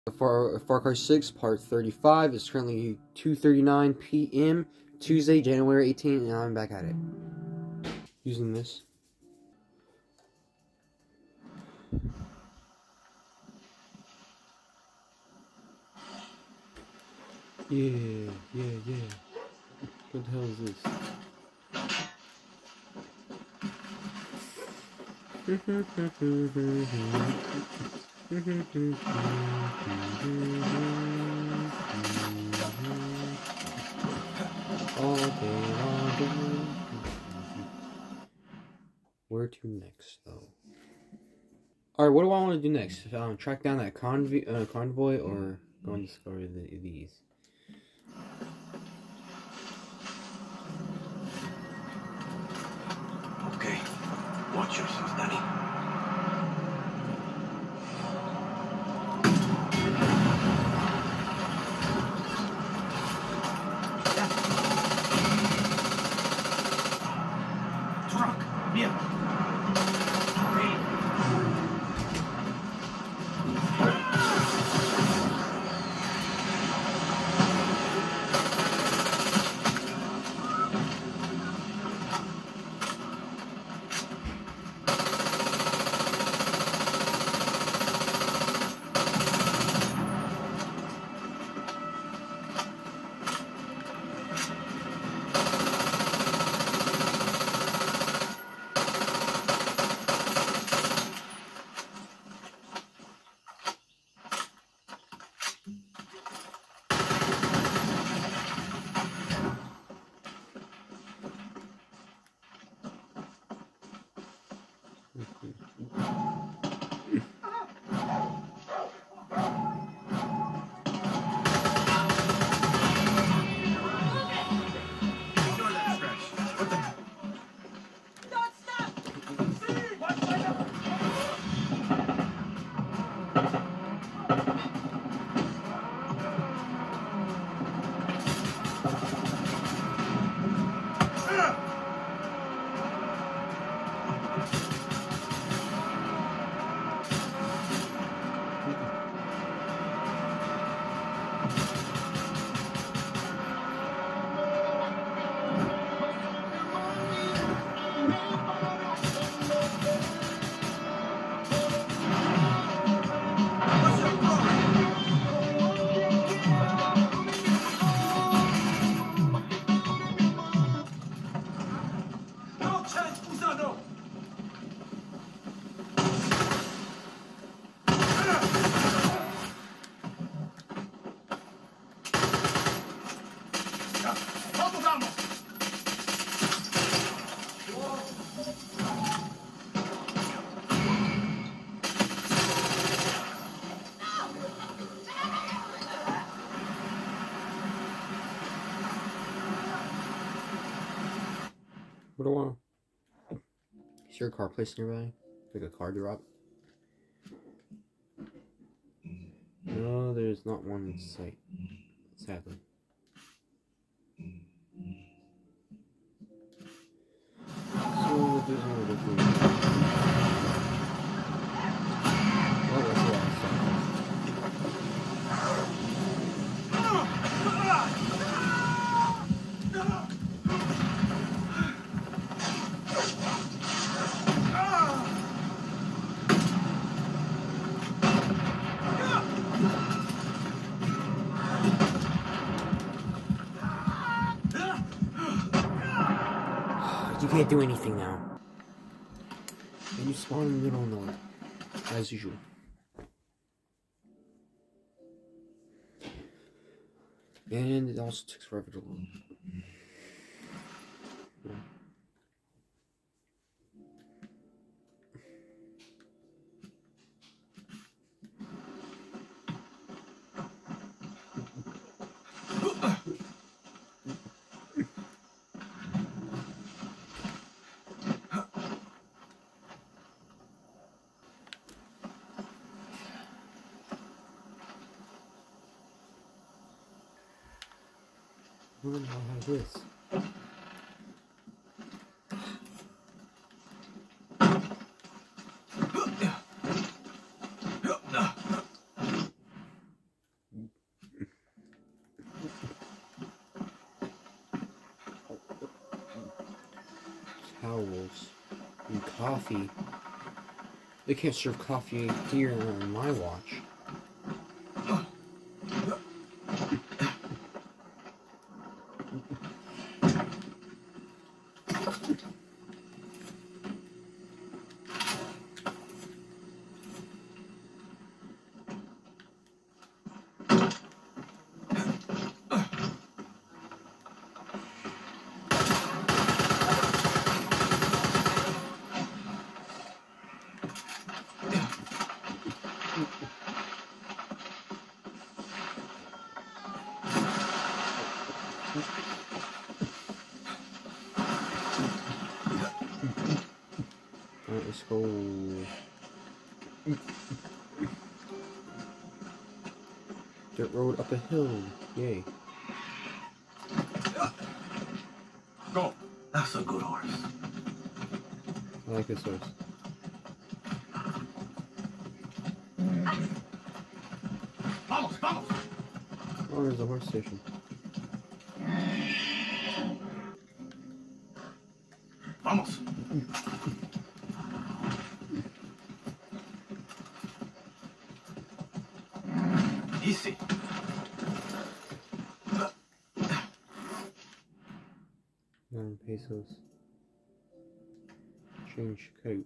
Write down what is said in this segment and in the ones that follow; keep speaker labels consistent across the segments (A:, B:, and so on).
A: Far Cry 6 Part 35 is currently 2:39 p.m. Tuesday, January 18th, and I'm back at it. Using this. Yeah. What the hell is this? Where to next, though? Alright, what do I want to do next? Track down that convoy or go and discover these?
B: Okay, watch yourself, Danny.
A: What do I want? Is your car placed nearby? Like a car drop? No, there's not one in sight. Sadly. So there's no different. Oh, that's a lot of stuff. You can't do anything now. And you spawn in the middle of nowhere. As usual. And it also takes forever to load. I don't know how to do this. towels and coffee. They can't serve coffee here on my watch. Alright, let's go. Dirt road up a hill. Yay.
B: Go. That's a good horse.
A: I like this horse.
B: Vamos, vamos.
A: Oh, there's a horse station.
B: Vamos. Easy.
A: 9 pesos. Change coat.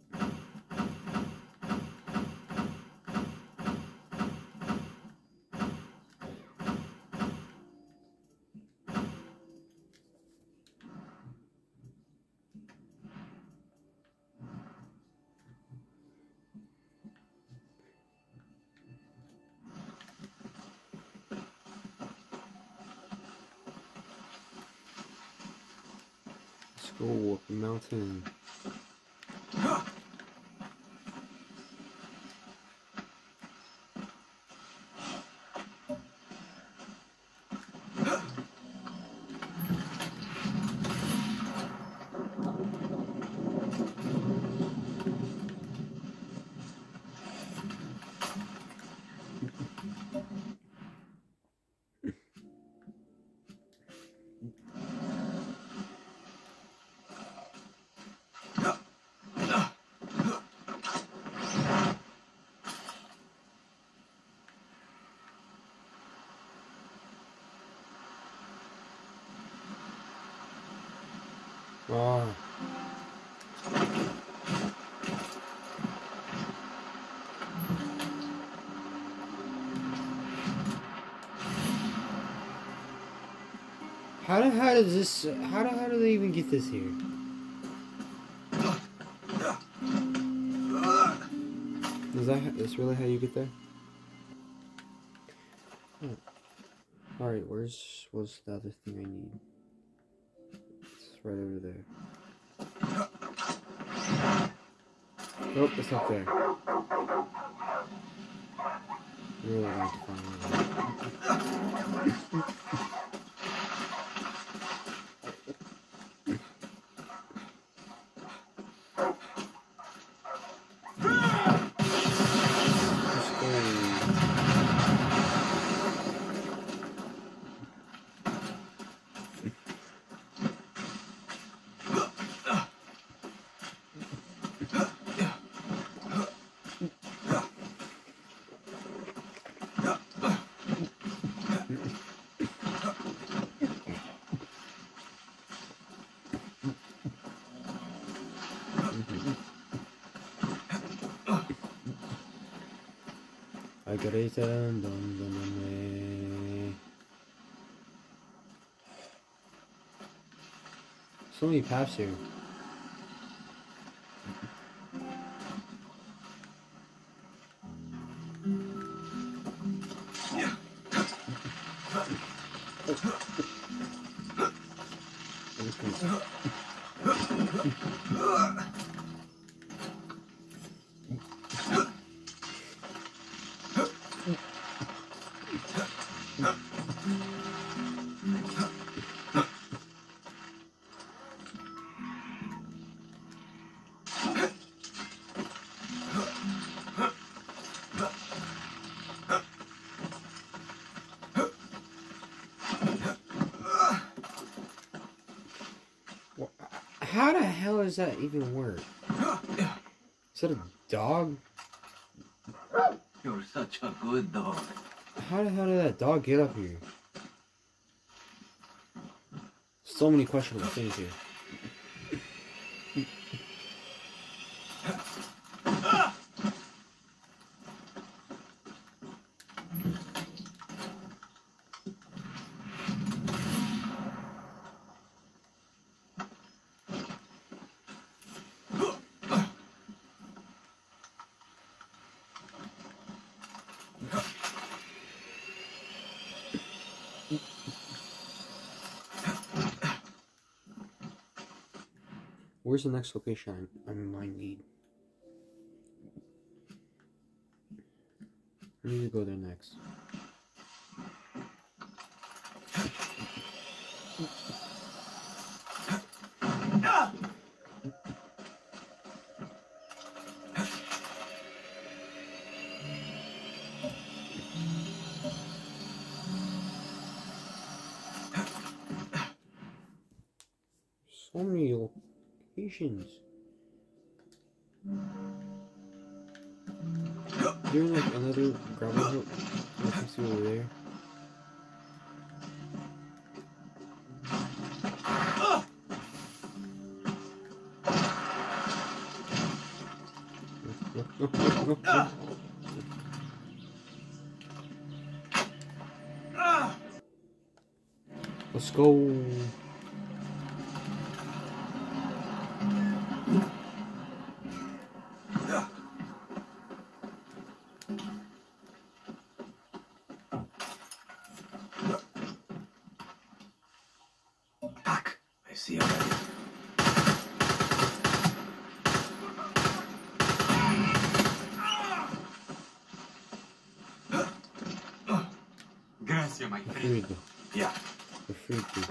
A: Let's go up the mountain. Wow. How does this? How do they even get this here? Is that's really how you get there? Oh. All right, what's the other thing I need? It's right over there. Nope, it's up there. I really like to find it. I got it done. So many paths here. hell does that even work? Is that a dog?
B: You're such a good dog.
A: How the hell did that dog get up here? So many questionable things here. Where's the next location I might need? I need to go there next. So many locations. Is there like another gravel hill? I can see over there. No. Let's go.
B: Back. I see already. Gracias, my friend.
A: Freed.
B: Yeah.
A: We're freed, dude.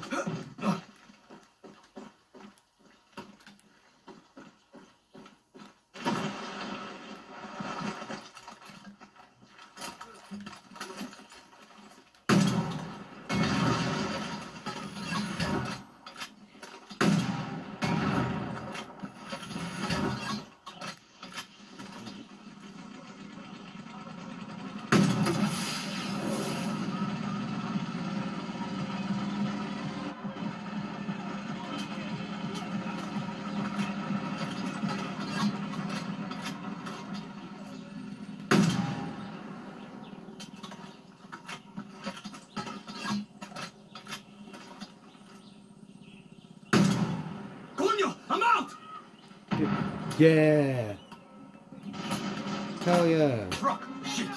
B: Coño, I'm out!
A: Yeah. Hell yeah.
B: Truck, shit.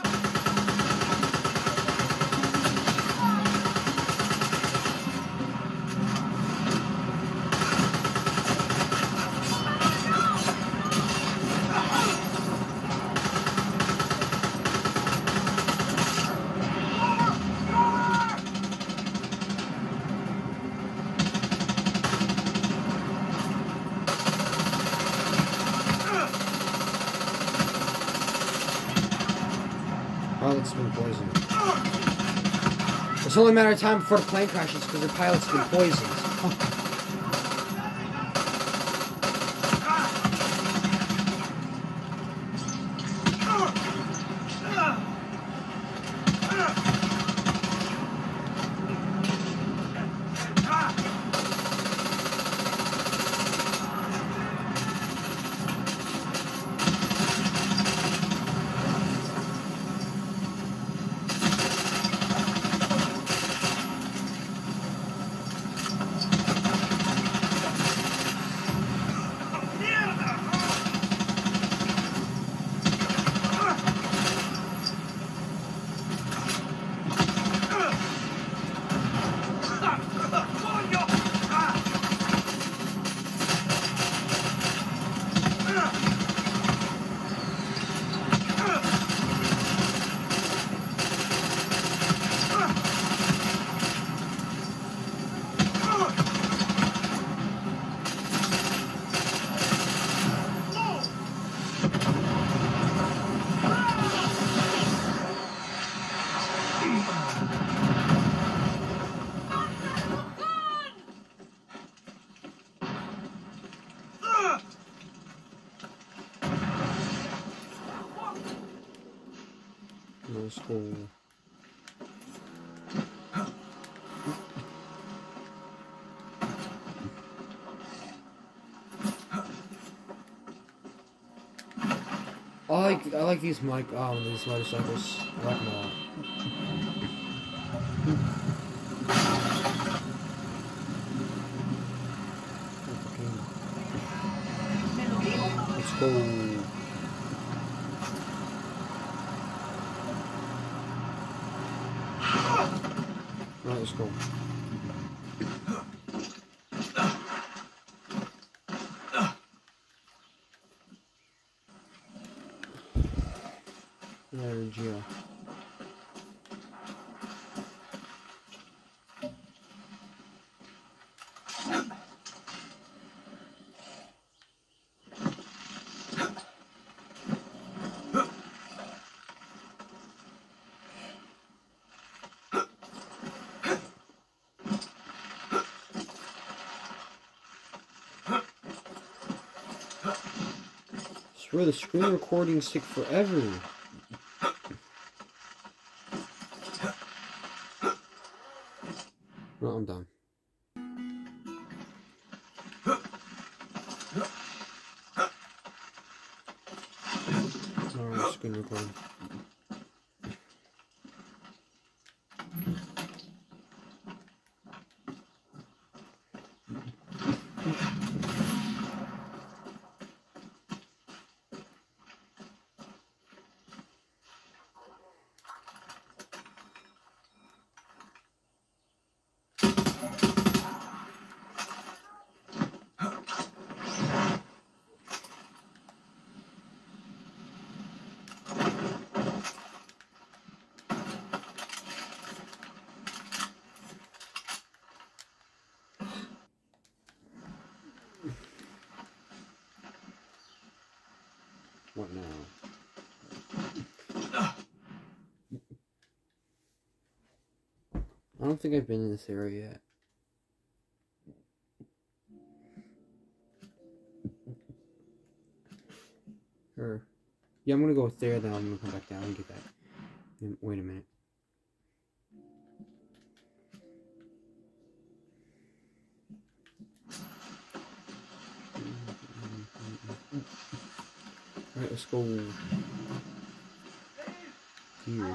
A: Pilot's been poisoned. It's only a matter of time before the plane crashes because the pilot's been poisoned. go. I like these motorcycles. I like them a lot. Let's go. Alright, let's go. Energia. Swear the screen recordings take forever. No, I'm done. Alright, screen recording. What now? I don't think I've been in this area yet. Or, yeah, I'm gonna go there, then I'm gonna come back down and get that. Wait a minute. Alright, let's go here.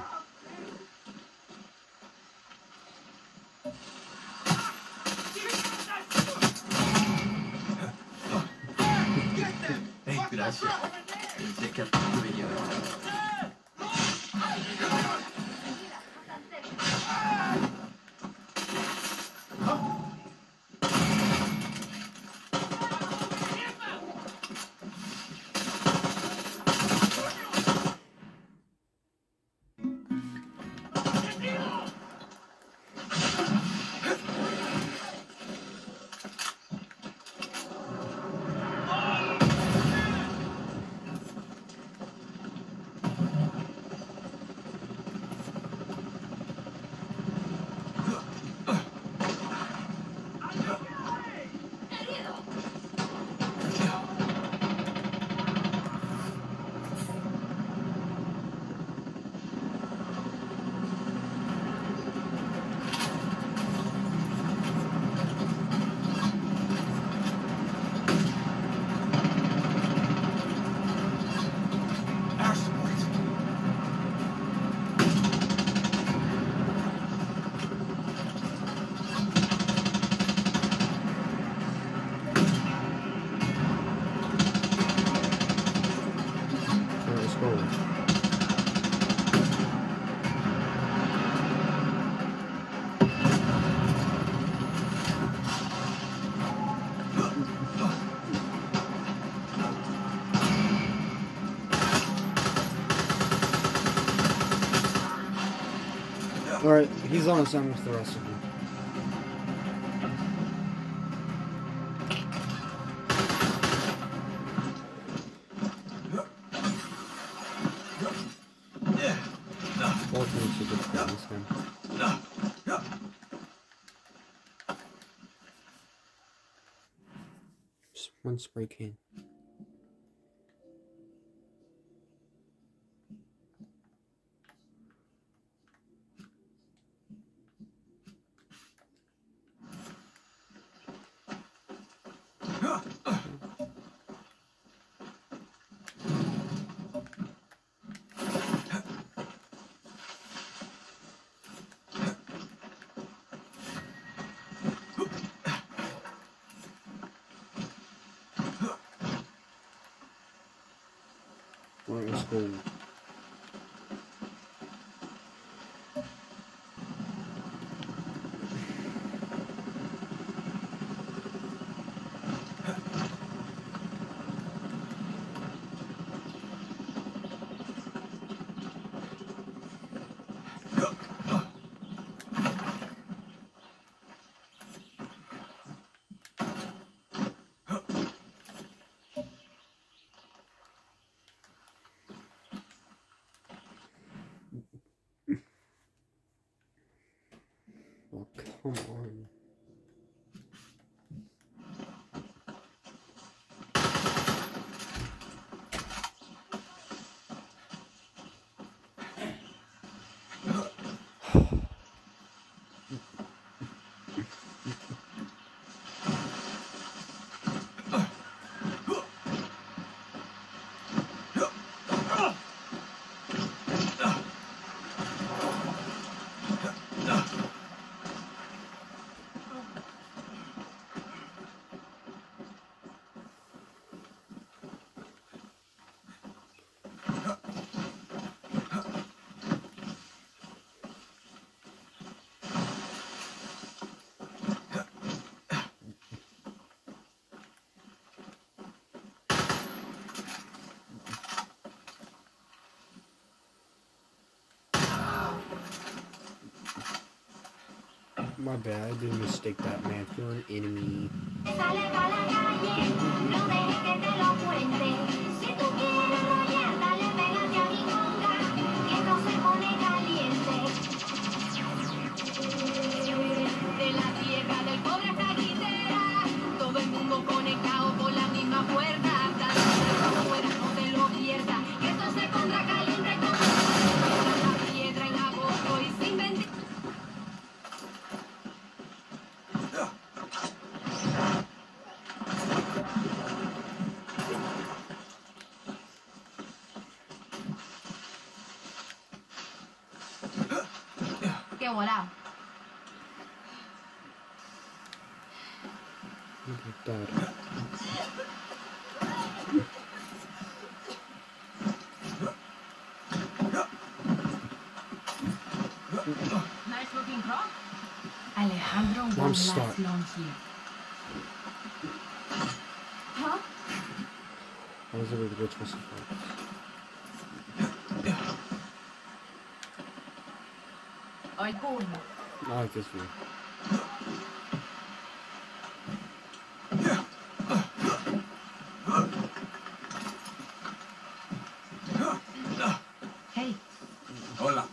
B: Hey, gracias. Pensé que hasta me llevaba.
A: Alright, he's on his own with the rest of them. Ultimately, should get that this time. Just one spray can. Alright, let's go. Oh, come on. My bad, I did mistake that man for an enemy.
C: Qué volado.
A: Look at that.
C: Nice looking crop. Alejandro
A: I'm
C: won't
A: stuck.
C: last long here. Huh?
A: How is it with which was the fight?
C: Ay, curva.
A: I like this view.
C: Hey,
B: Hola.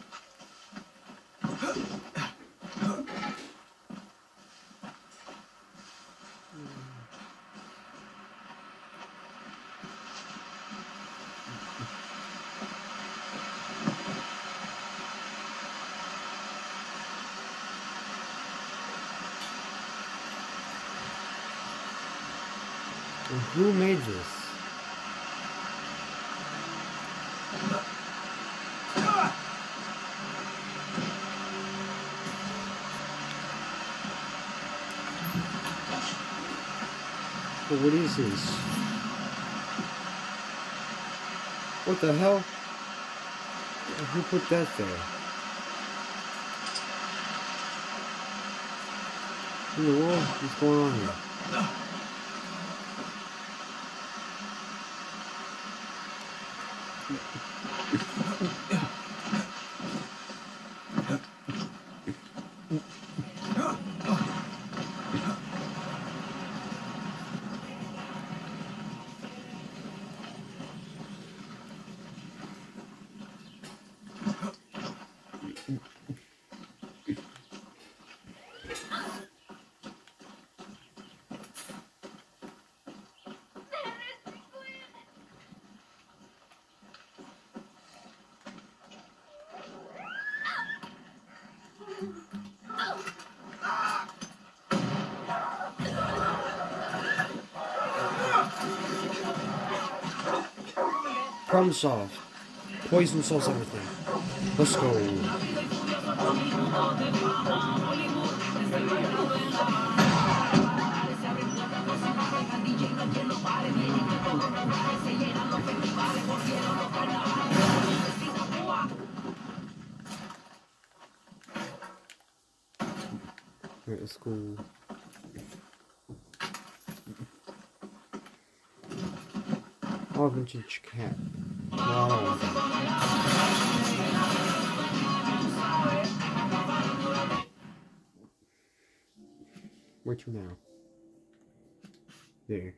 A: Who made this? But what is this? What the hell? Who put that there? In the world? What's going on here? Problem solved. Poison solves everything. Let's go. Alright, let's go. Oh, vintage cat. Wow. Where to now? There.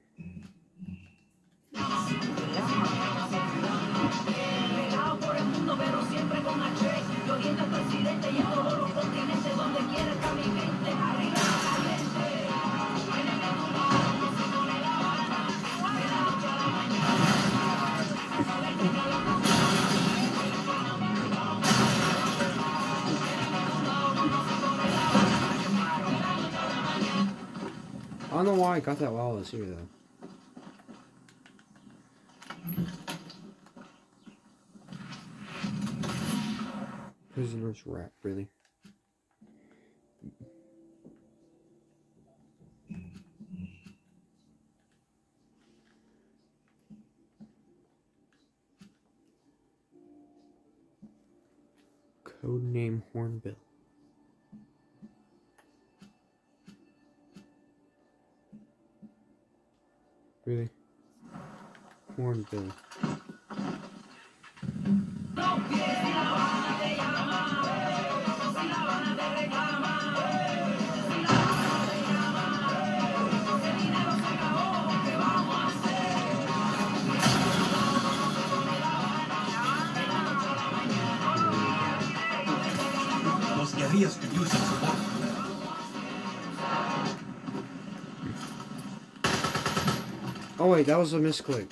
A: I don't know why I got that while I was here, though. Prisoner's Wrap, really? Codename Hornbill. Really? Hornbill.
B: Los guerrillas could use some support.
A: Oh wait, that was a misclick.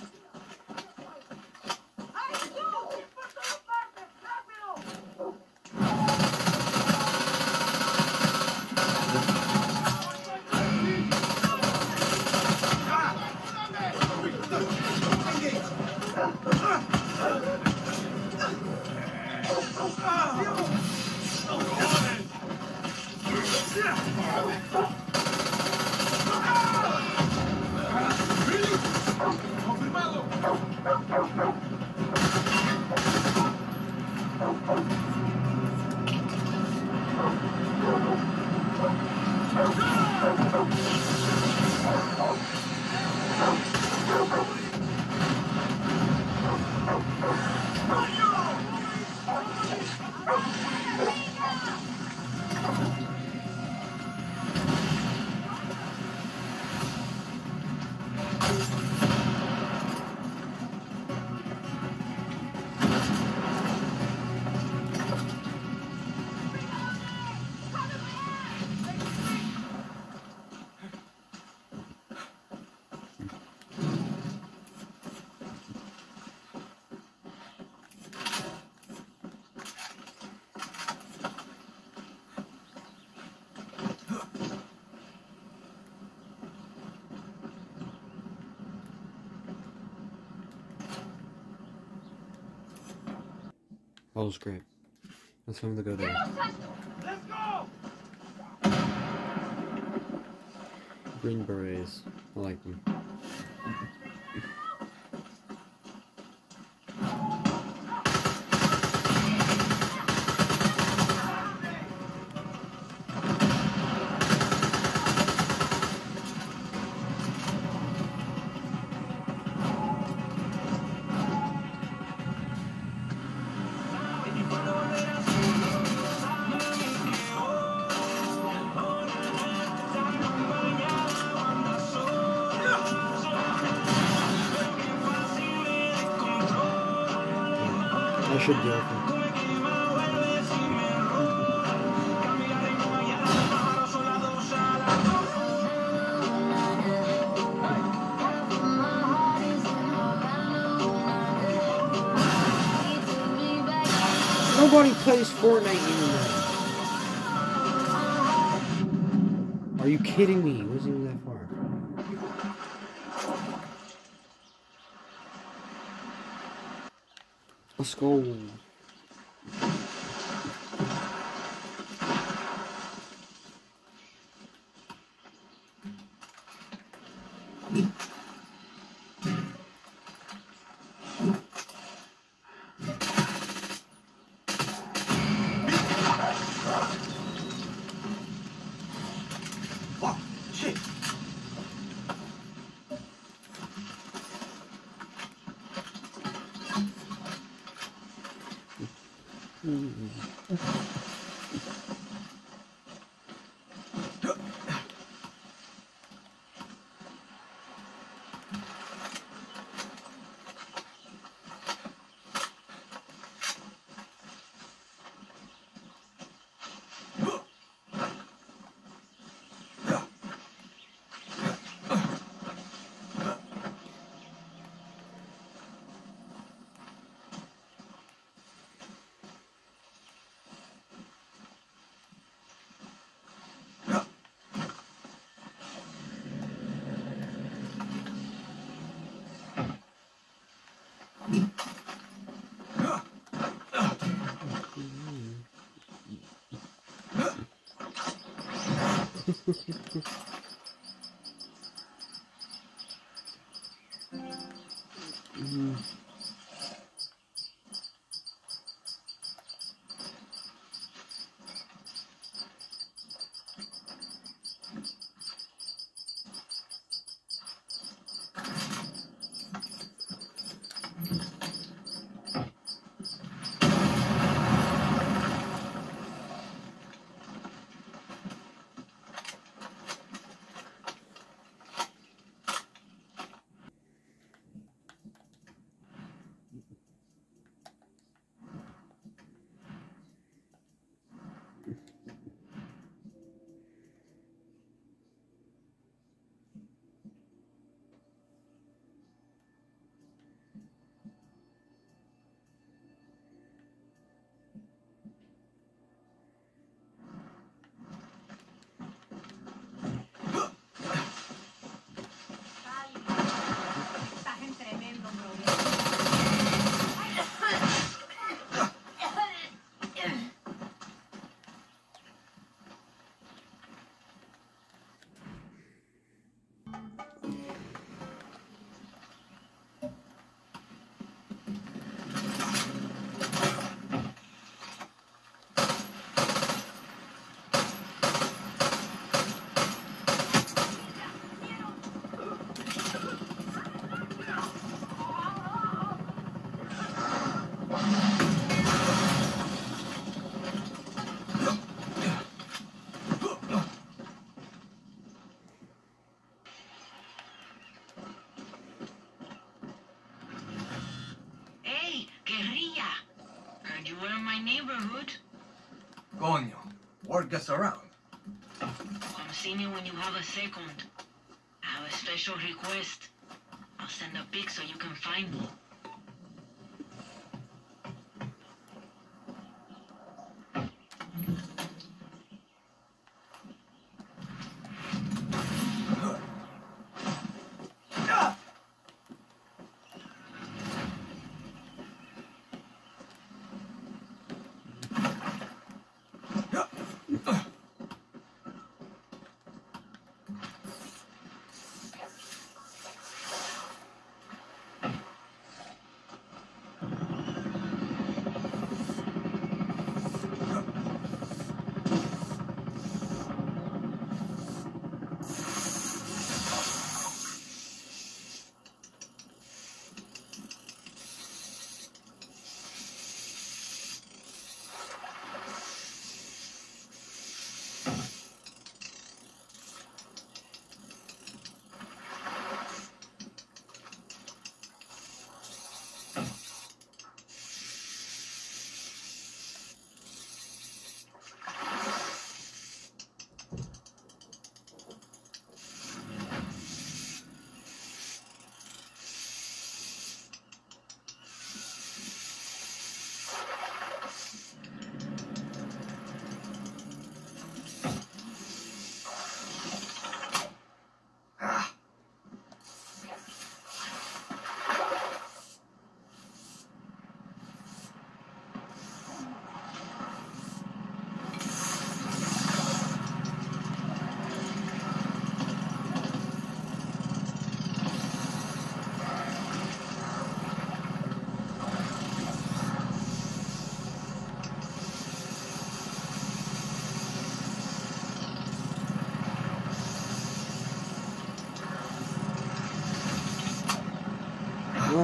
A: That was great. Let's time to go there.
B: Let's go!
A: Green berets. I like them. I should deal with him. Nobody plays Fortnite anymore. Are you kidding me? It wasn't even that far. Let's go.
B: Oh, shit.
C: Estás en tremendo problema.
D: Hey, guerrilla! Heard you were in my neighborhood.
B: Coño. Word gets around.
D: Come see me when you have a second. I have a special request. I'll send a pic so you can find me.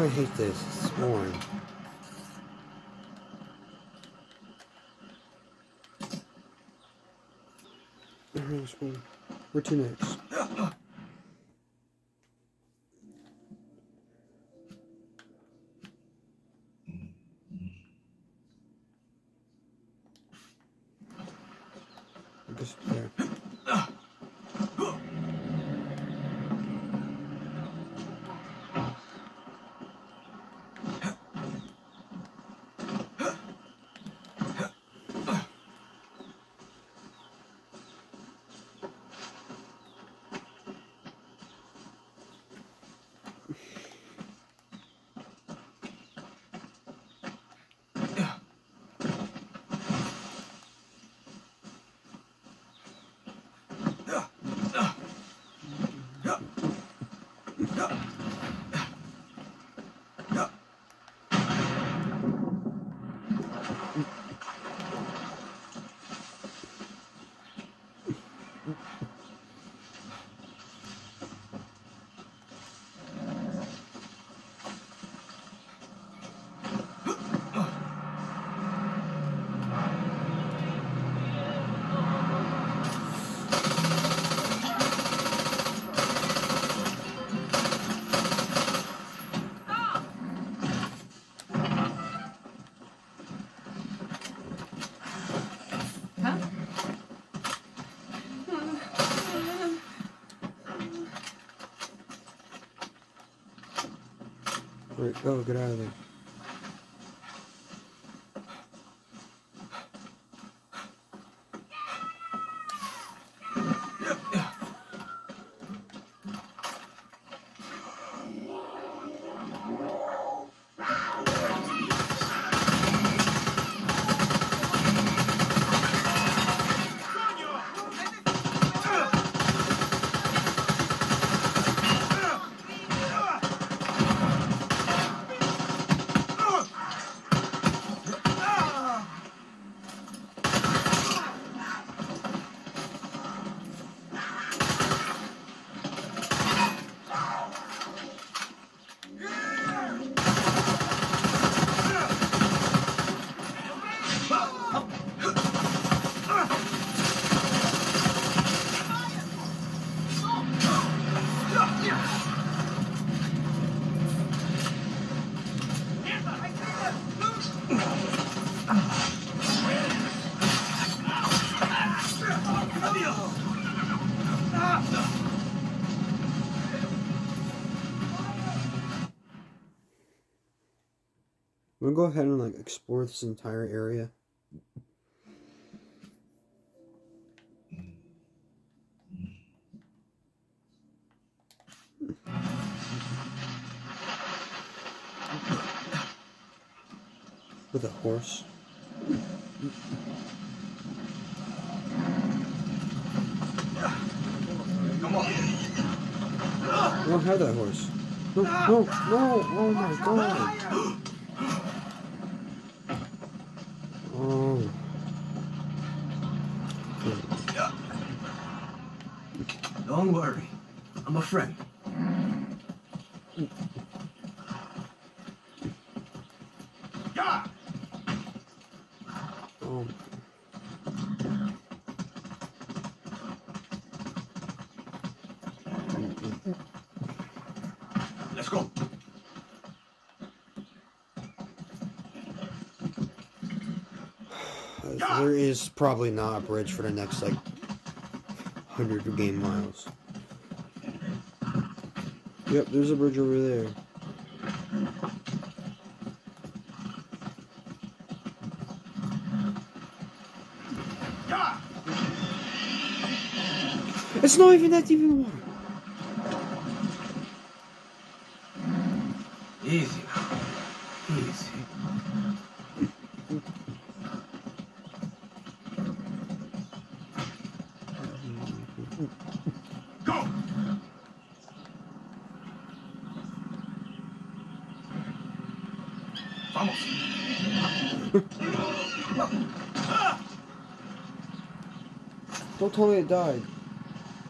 A: I hate this. It's boring. Where to next? I guess there. Right, go, get out of there. I'm gonna go ahead and like explore this entire area. With a horse.
B: Come on.
A: I don't have that horse. No, no, no! Oh my god! Oh.
B: Don't worry. I'm a friend.
A: Oh.
B: Let's go.
A: There is probably not a bridge for the next like 100 game miles. Yep, there's a bridge over there. It's not even that deep in the water.
B: Easy now. Easy. Go! Vamos.
A: Don't tell me it died.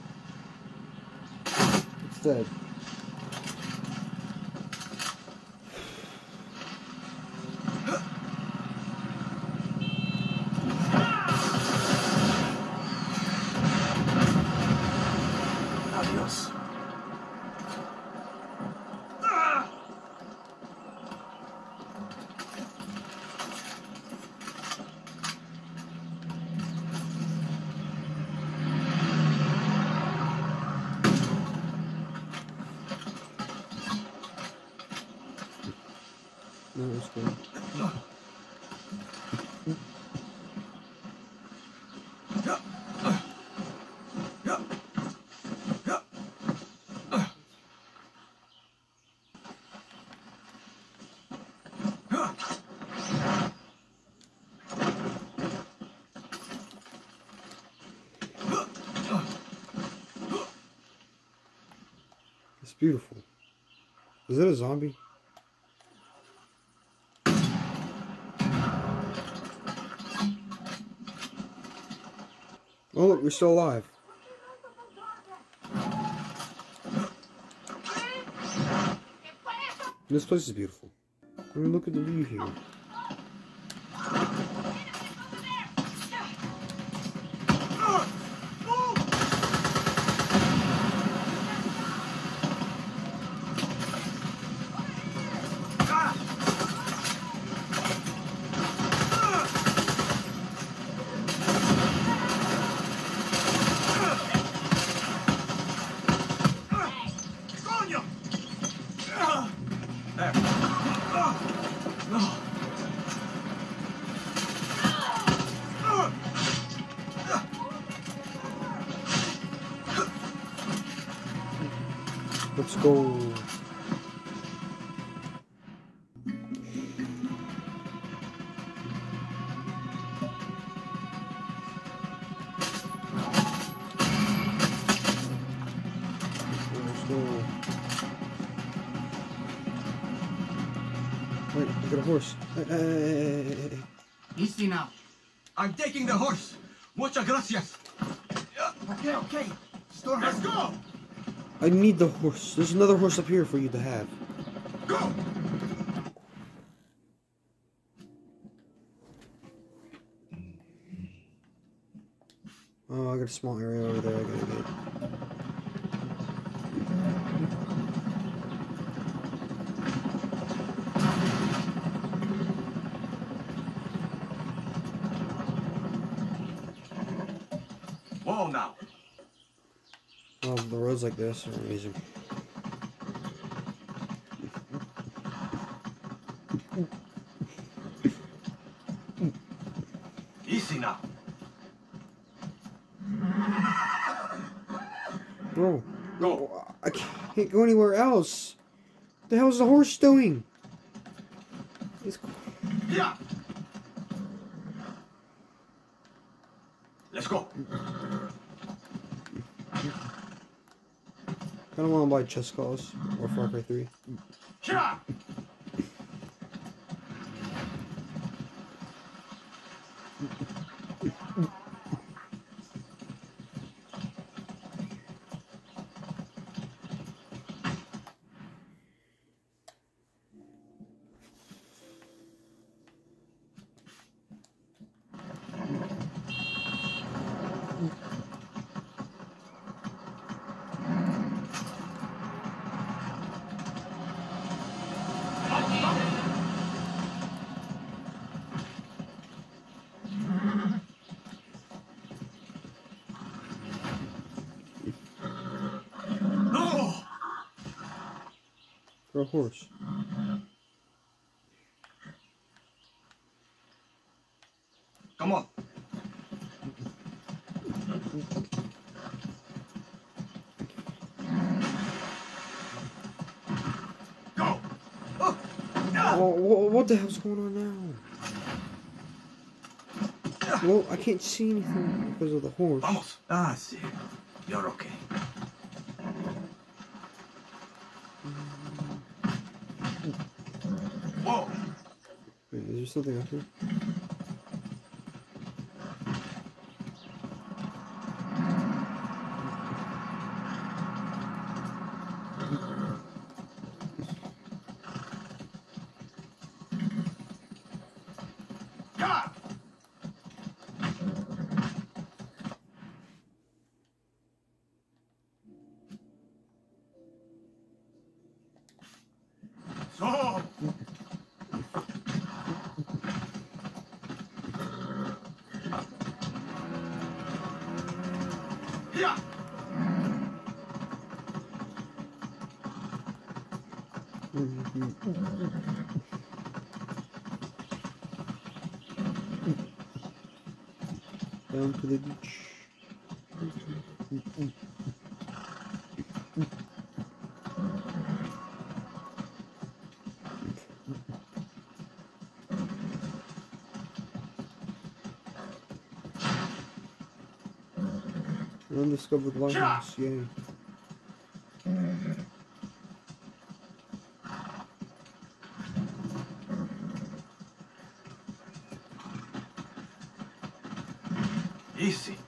A: It's dead.
B: Adios.
A: No, it's good. It's beautiful. Is it a zombie? Oh look, we're still alive. This place is beautiful. I mean, look at the view here. Let's go. Wait, I got a horse. Hey.
B: Easy now. I'm taking the horse. Muchas gracias. Okay. Let's go.
A: I need the horse. There's another horse up here for you to have.
B: Go.
A: Oh, I got a small area over there I gotta get.
B: Whoa now.
A: Oh, the roads like this are amazing.
B: Easy now.
A: Bro,
B: Go.
A: I can't go anywhere else. What the hell is the horse doing? It's...
B: Yeah. Let's go.
A: I don't want to buy Just Cause or Far Cry 3.
B: Yeah. No.
A: For a horse.
B: Come on. Go.
A: Oh, what the hell's going on now? Well, I can't see anything because of the horse.
B: Vamos. Ah, sí. You're okay. Whoa.
A: Wait, is there something up here?
B: Yeah. Yeah.
A: Down to the beach. Undiscovered lighthouse, yay.
B: Easy.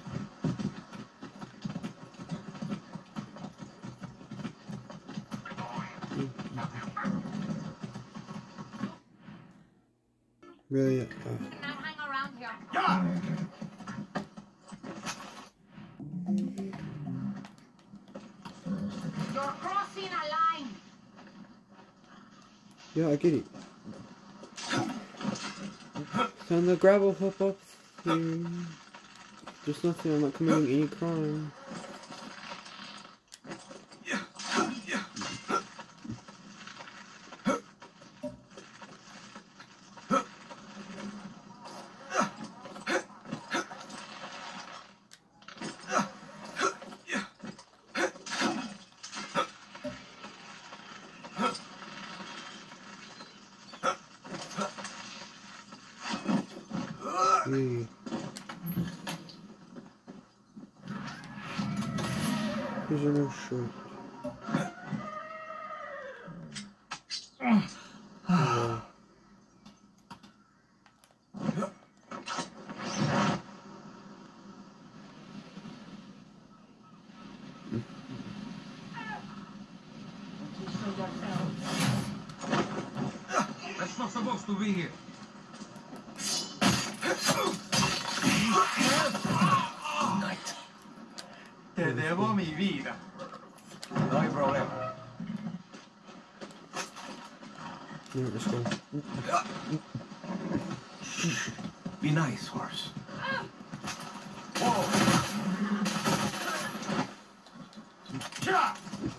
A: Really?
C: Not hang around here.
B: Yeah.
C: You're crossing a line.
A: Yeah, I get it. Can the gravel hop up here? There's nothing, I'm not committing any crime. Yay. Here's a new shirt. Oh,
B: That's not supposed to be here. Te debo mi vida. No hay problema.
A: yeah, let's go.
B: Be nice, horse. Whoa. Yeah.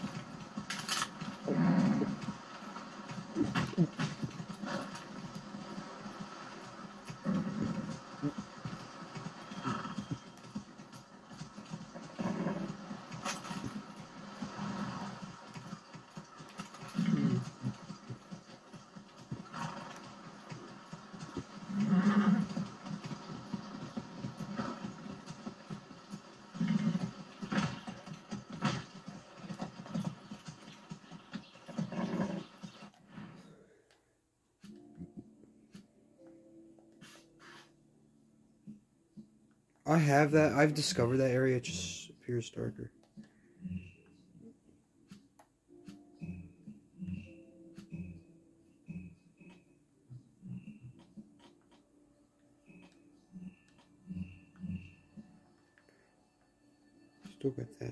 A: I have that. I've discovered that area. It just appears darker. Still got that.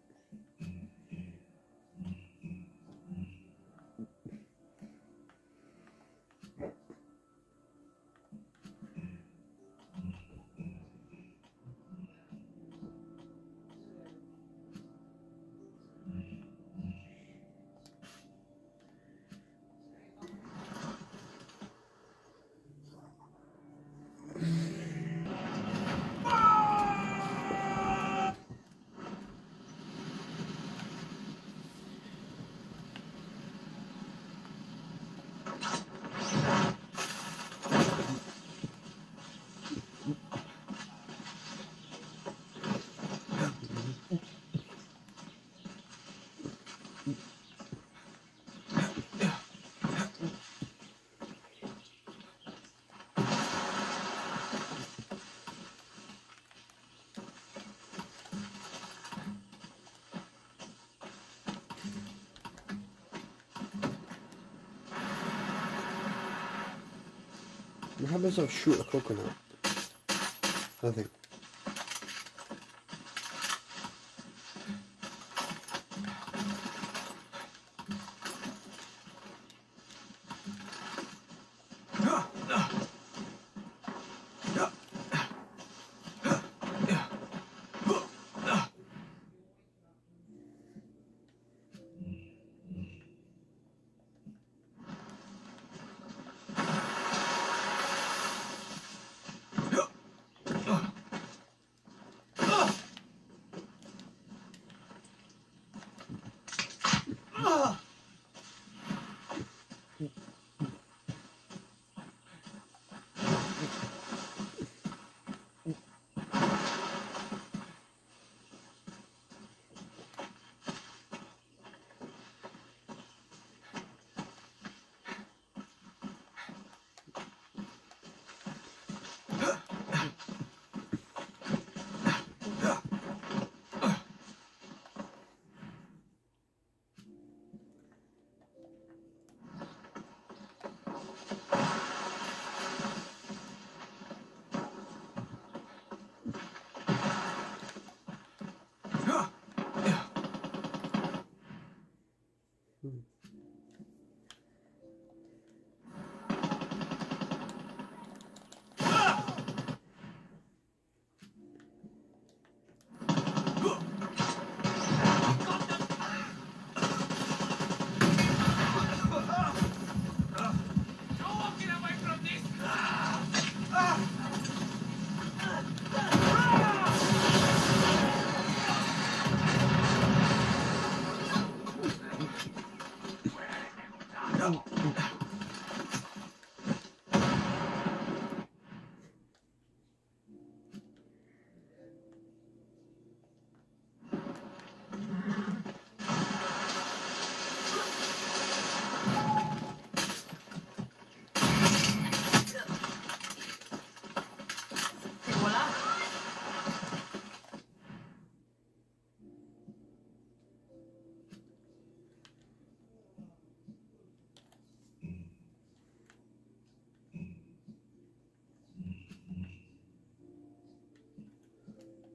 A: What happens if I shoot a coconut? Nothing.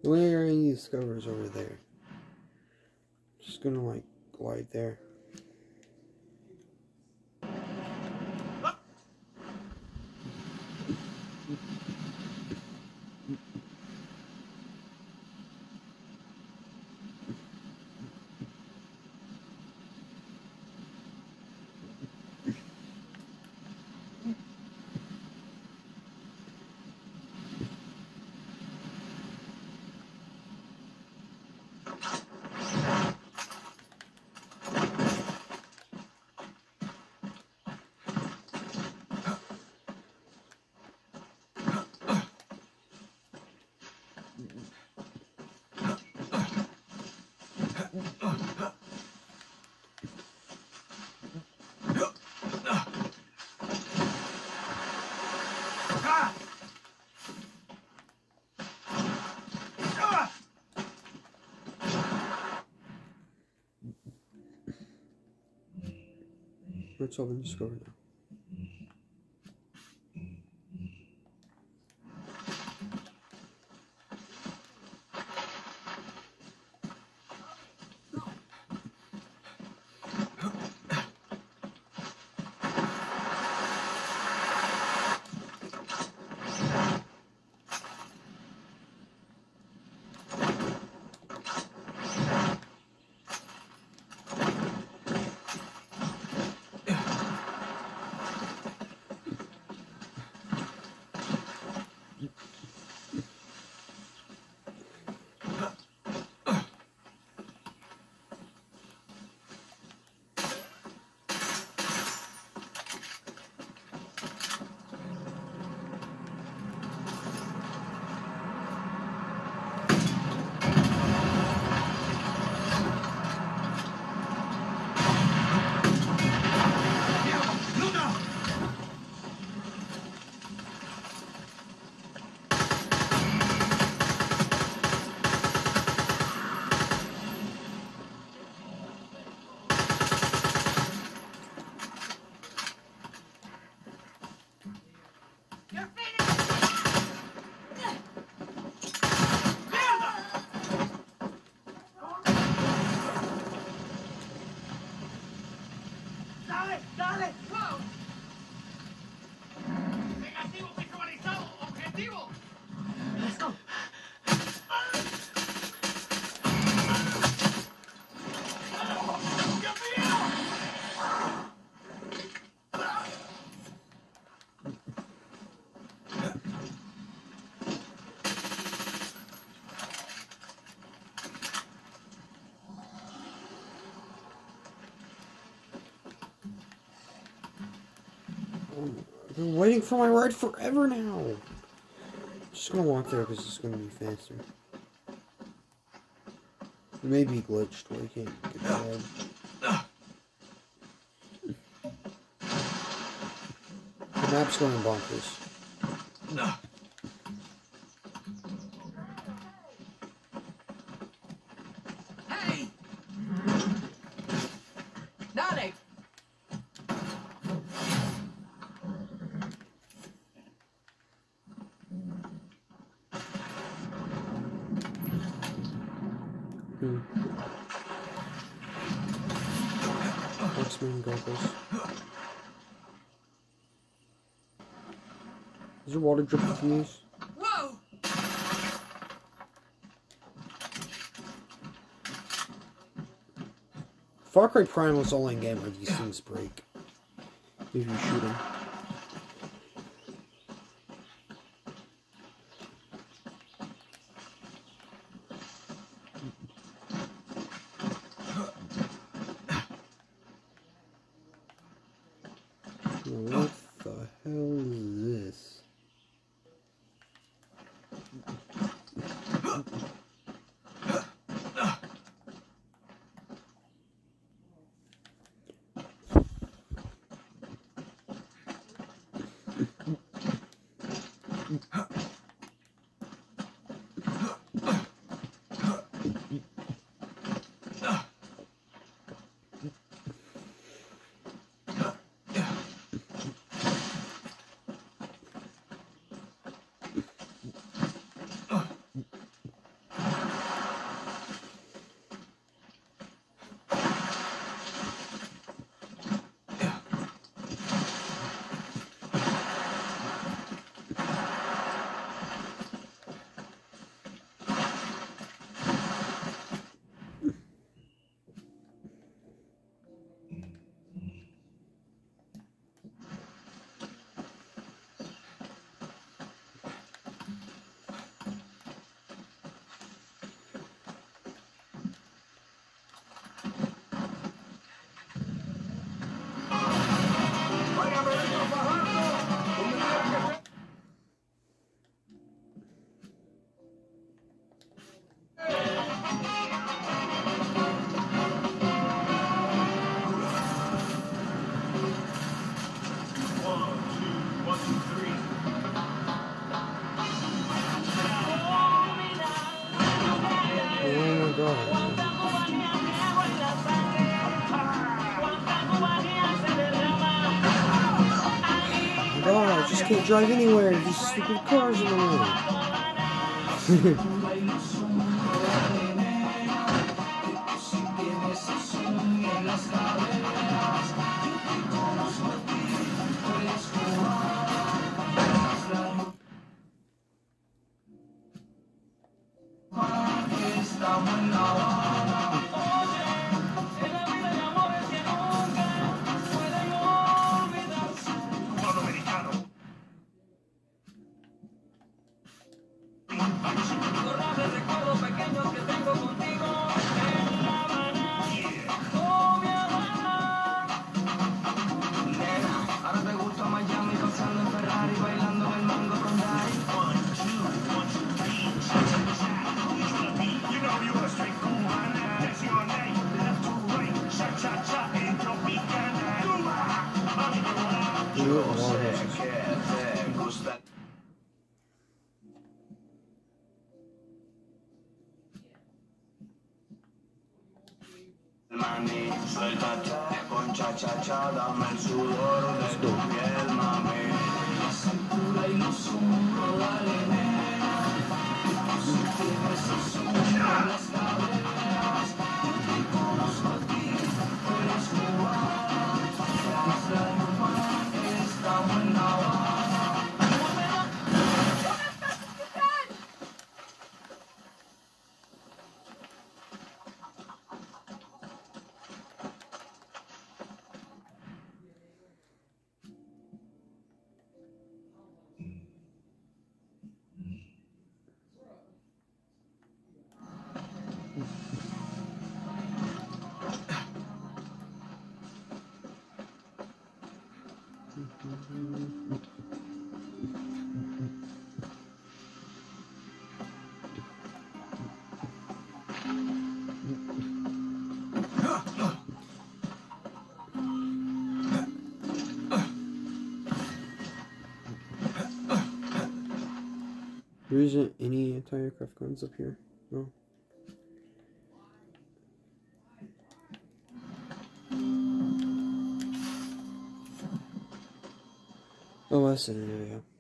A: The only area I need to discover is over there. Just gonna like glide there. What's all been discovered now? I've been waiting for my ride forever now. Just gonna walk there because it's gonna be faster. It may be glitched where you can't get the ride. The map's going bonkers.
E: Hey! Dale!
A: X-Men goggles. Is there water dripping from these?
E: Whoa!
A: Far Cry Primal is only in game where these things break. If you shoot them. What the hell is this? can't drive anywhere. These stupid cars in the way.
F: Mami, suéltate con cha-cha-cha, dame el sudor de tu piel, mami. La cintura y los hombros, dale, nena. Si tienes susurro en las caderas, yo te conozco a ti, tú eres cubana. La isla de Humán está en La Habana.
A: There isn't any anti-aircraft guns up here. No. Oh, that's an area.